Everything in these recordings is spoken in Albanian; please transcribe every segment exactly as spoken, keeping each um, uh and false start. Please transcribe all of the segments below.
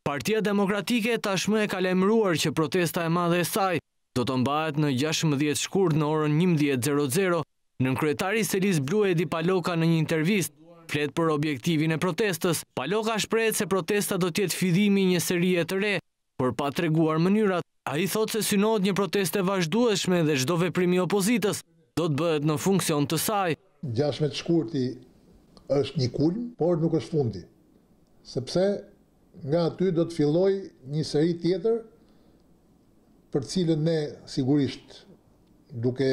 Partia Demokratike tashmë e ka lajmëruar që protesta e madhe e saj do të mbahet në gjashtëmbëdhjetë shkurt në orën njëmbëdhjetë e zero zero. Nënkryetari Selis Blu Edi Paloka në një intervistë flet për objektivin e protestës. Paloka shprehet se protesta do të jetë fillimi i një serie të re, por pa treguar mënyrat. Ai thotë se synohet një protestë e vazhdueshme dhe çdo veprim i opozitës do të bëhet në funksion të saj. gjashtëmbëdhjetë shkurti është një kulm, por nuk është fundi. Sepse nga aty do të filloj një seri tjetër për cilën ne sigurisht duke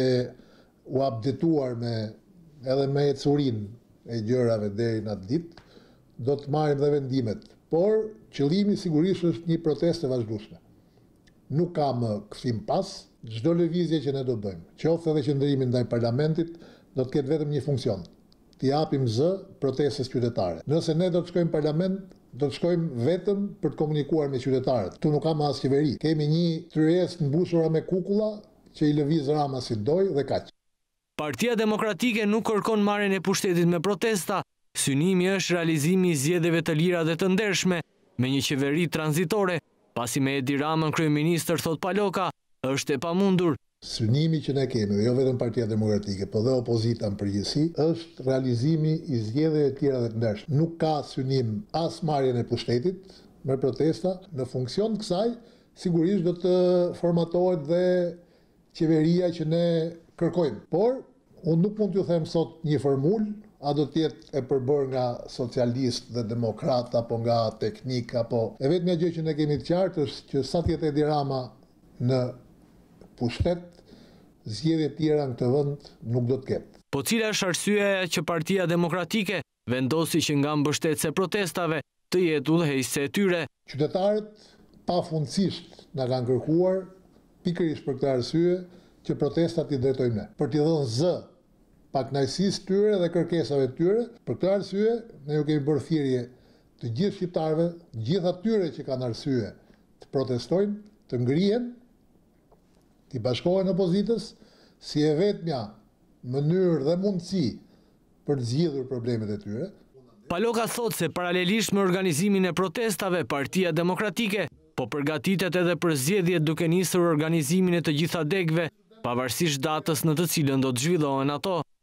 u updetuar me edhe me ecurin e gjërave deri në atë ditë, do të marrim dhe vendimet. Por qëllimi sigurisht është një protestë e vazhdueshme. Nuk ka më kthim pas, çdo lëvizje që ne do bëjmë, qoftë edhe qëndrimi ndaj parlamentit, do të ketë vetëm një funksion: t'i japim zë protestës qytetare. Nëse ne do të shkojmë në parlament, do të shkojmë vetëm për të komunikuar me qytetarët. Tu nuk ka më as qeveri. Kemi një tryezë mbushura me kukulla që i lëviz Rama si doj dhe kaq. Partia Demokratike nuk kërkon marrjen e pushtetit me protesta. Synimi është realizimi i zgjedhjeve të lira dhe të ndershme me një qeveri tranzitore, pasi me Edi Ramën kryeministër, thot Paloka, është e pamundur. Synimi që ne kemi, dhe jo vetëm Partia Demokratike, por dhe opozita në përgjithësi, është realizimi i zgjedhjeve të tjera dhe të ndershme. Nuk ka synim as marrjen e pushtetit me protesta. Në funksion të kësaj, sigurisht do të formatohet dhe qeveria që ne kërkojmë. Por unë nuk mund t'ju them sot një formulë, a do t'jetë e përbërë nga socialist dhe demokrat, apo nga teknik, apo... E vetë një gjë që ne kemi të qartë është që sa t'jetë Edi Rama në pushtet, zgjedhje tjera në këtë vend nuk do të ketë. Po cila është arsyeja që Partia Demokratike vendosi që nga mbështetëse protestave të jetë udhëheqëse e tyre? Qytetarët pafundësisht na kanë kërkuar pikërisht për këtë arsye që protestat i drejtojmë ne, për t'i dhënë zë pakënaqësisë tyre dhe kërkesave të tyre. Për këtë arsye ne ju kemi bërë thirrje të gjithë shqiptarëve, gjithë atyre që kanë arsye të protestojnë, të ngrihen, t'i bashkohen opozitës, si e vetmja mënyrë dhe mundësi për të zgjidhur problemet e tyre. Paloka thot se paralelisht me organizimin e protestave, Partia Demokratike po përgatitet edhe për zgjedhjet duke nisur organizimin e të gjitha degëve, pavarësisht datës në të cilën do të zhvillohen ato.